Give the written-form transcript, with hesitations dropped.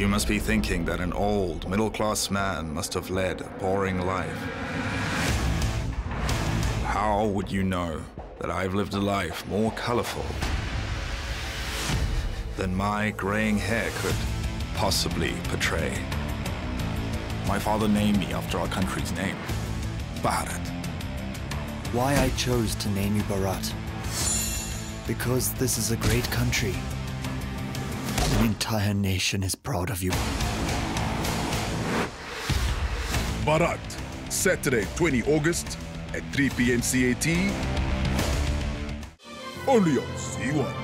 You must be thinking that an old, middle-class man must have led a boring life. How would you know that I've lived a life more colorful than my graying hair could possibly portray? My father named me after our country's name, Bharat. Why I chose to name you Bharat? Because this is a great country. An entire nation is proud of you. Bharat, Saturday, 20 August at 3 p.m. CAT. Only on Zee One.